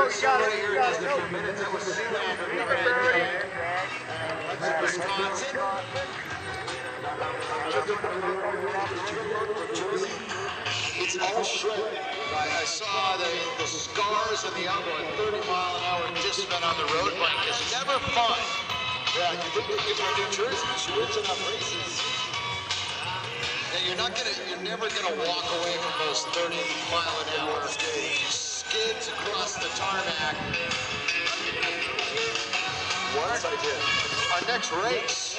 somebody here just a few minutes. That was Sealander right there. Wisconsin. It's all shredded. I saw the scars and the elbow at 30-mile-an-hour discipline on the road bike is never fun. Yeah, you think you get to New Jersey, she wins enough races. And you're never gonna walk away from those 30-mile-an-hour skids across the tarmac. Once I did. Our next race.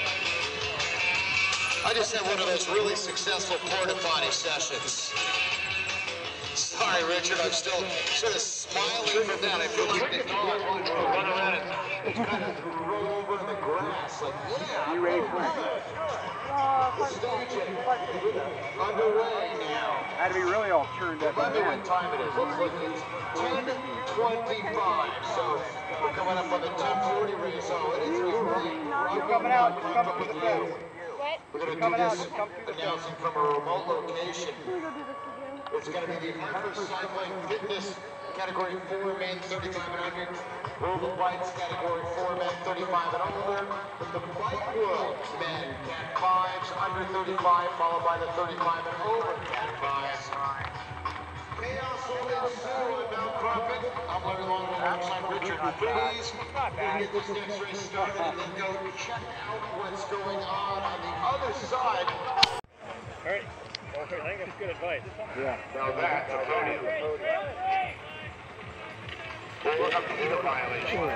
I just had one of those really successful porta potty sessions. Sorry, Richard, I'm still sort of smiling from that. I feel like they thought I wanted to run around and kind of roll over in the grass. Like, yeah. You ready for it? The staging underway now. Had to be really all turned up. Remind me what time it is. Looks like it's 10:25. So we're coming up on the 10:40 race. So it is You're coming out. You're coming to the fence. We're going to do this announcing from a remote location. It's going to be the Hartford Cycling Fitness Category 4 men 35 and under, World Bikes Category 4 men 35 and older, with the Bike World men Cat 5s under 35, followed by the 35 and over Cat 5s. Chaos will ensue on Mount Crumpet. I'm Larry Long alongside Richard. Please get this next race started and then go check out what's going on the other side. All right. Okay, I think that's good advice. Yeah. Now that's a podium. We'll look up the violation.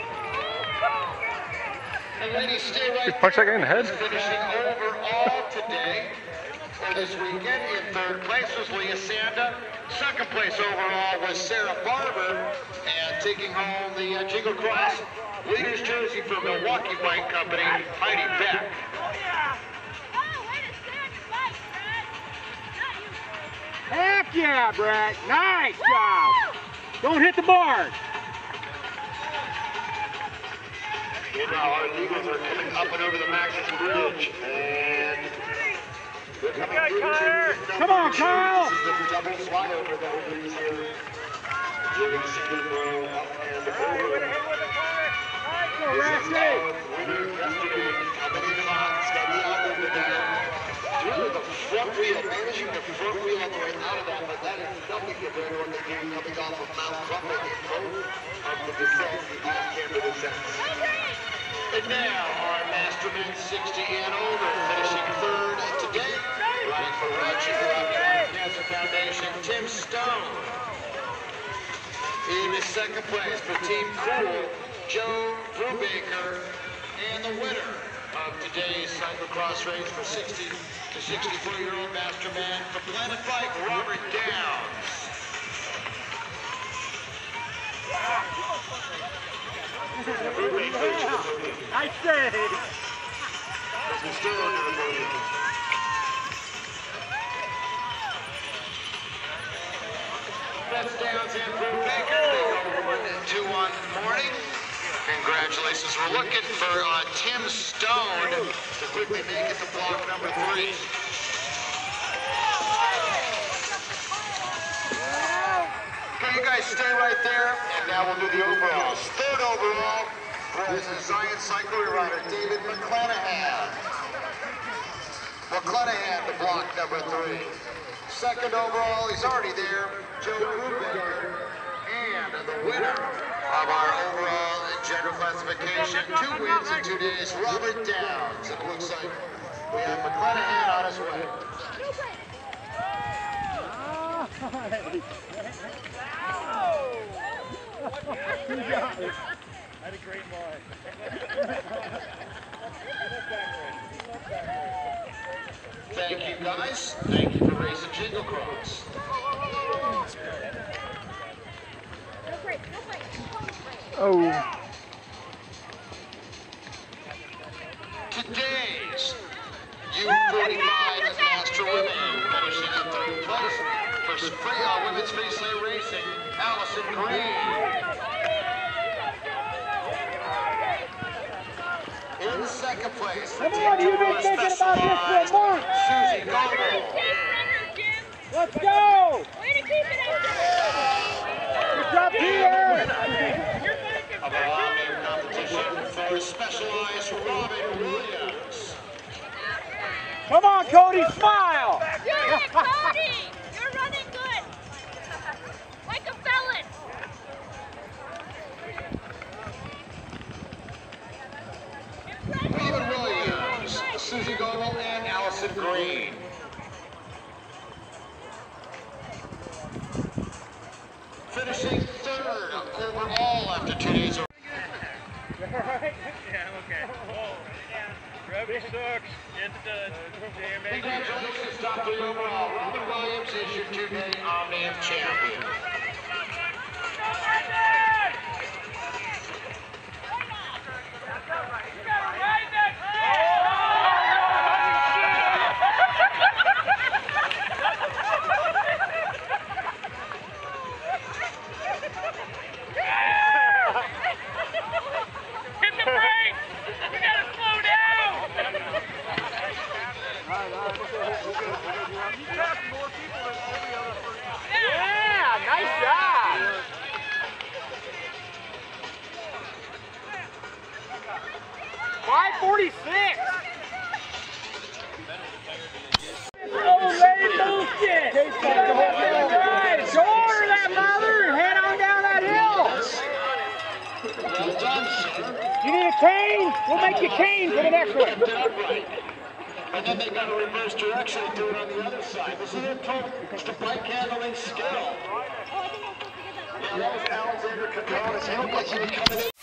And ladies, stay right You punch that guy in the head? Finishing overall today, or this weekend, in third place was Leah Sanda. Second place overall was Sarah Barber. And taking home the Jingle Cross Leaders Jersey for Milwaukee Bike Company, Heidi Beck. Heck yeah, Brett. Nice job. Don't hit the board. Now our Eagles are coming up and over the Maxis Bridge. And they're coming through. Come on, Kyle. This is the double flyover that will be here. Jimmy Singleton up and over. Go, Rusty. Winner yesterday, coming in hot, steady out of the down. Really the front wheel, managing the front wheel on the way out of that, but that is nothing compared to what they do coming off of Mount Crumpet in both of the descents, the off-camber descents. And now our Masterman 60 and older, finishing third today, riding for Ratchet Cancer Foundation, Tim Stone. In the second place for Team Cool, Joe Brubaker, and the winner of today's cyclocross race for 60 to 64-year-old Masterman from Planet Bike, Robert Downs. I say. That's Downs and Brubaker. They go 1-2 morning. Congratulations. We're looking for Tim Stone to quickly make it to block number 3. Okay, you guys stay right there, and now we'll do the overalls. Third overall was the Zion Cyclery rider, David McClanahan. McClanahan to block number 3. Second overall, he's already there, Joe Brubaker. And the winner of our overall and general classification, 2 wins in 2 days, Robert Downs. It looks like we have McClanahan on his way. I had a great line. Thank you, guys. Thank you for racing Jingle Cross. Oh. Today's U45 Master Women finishing in third place for women's free sleigh racing, Allison Green. In second place, the Come on, you've been thinking about this for a month. Susie Goldberg. Let's go. Way to keep it up. Good job, Peter. of the long name competition for Specialized Robin Williams. Come on, Cody, smile! Do it, Cody! You're running good! Like a felon! Robin Williams, Susie Gogol, and Allison Green. Finishing third overall after 2 days of Yeah, I'm okay. Whoa. Gravity sucks. Get the damn it. Congratulations, top 3 overall. Robin Williams is your 2-day Omnium champion. Hit the brakes! We gotta slow down! Yeah, nice job! 546. Oh, lady bullshit! Right, go order that mother and head on down that hill. Well done, sir. You need a cane? We'll make you cane for the next one. Kept it upright. And then they got a reverse direction and do it on the other side. This is their total bike handling skill. Yeah, that was Alexander Caconis. He looked like he was coming in.